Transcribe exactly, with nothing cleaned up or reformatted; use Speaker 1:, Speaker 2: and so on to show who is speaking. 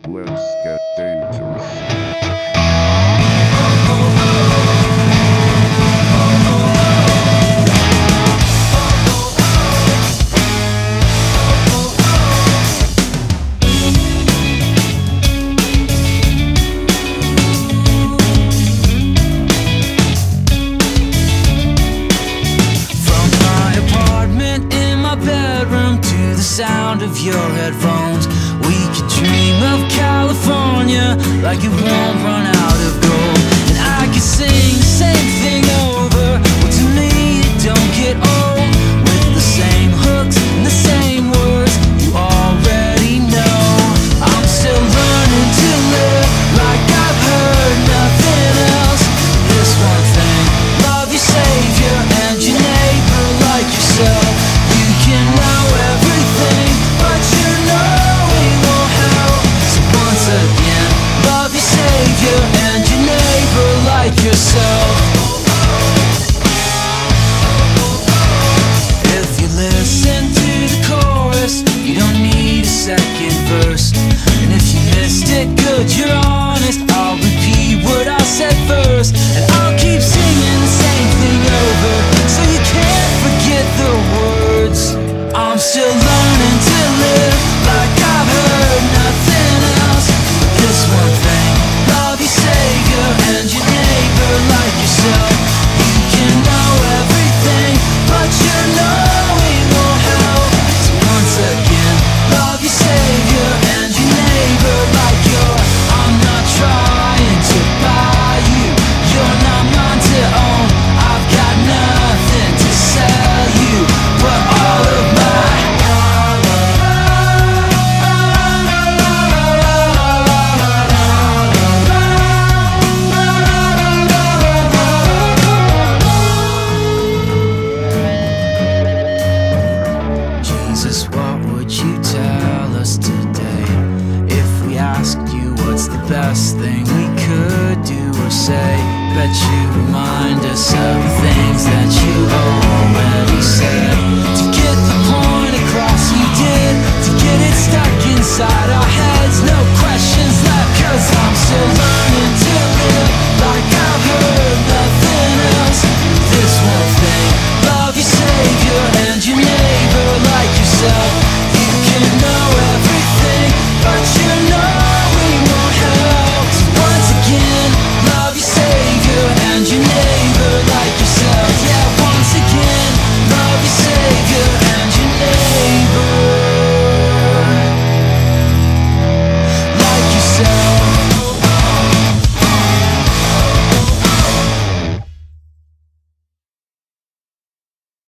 Speaker 1: Let's get dangerous.
Speaker 2: Sound of your headphones, we could dream of California like it won't run out of gold. And I could sing the same thing over, well to me it don't get old, with the same hooks and the same words you already know. I'm still learning to live like I've heard nothing else. This one thing, love your savior and your neighbor like yourself. You can know everything, but you know it won't help. So once again, love your savior and your neighbor like yourself. If you listen to the chorus, you don't need a second verse. And if you missed it, good, you're honest. I'll repeat what I said first, and I'll keep singing the same thing over, so you can't forget the words. I'm still learning to live like I've heard nothing else. But this one thing, love your savior and your neighbor like yourself. You can know everything, but you know it won't help. So once again, love your savior and your neighbor like you're. I'm not trying to buy you, you're not mine to own. I've got nothing to sell you, but all of my Jesus, what would you tell us today if we asked you what's the best thing we could do or say? Bet you remind us of things that you already said. To get the point across you did, to get it stuck inside our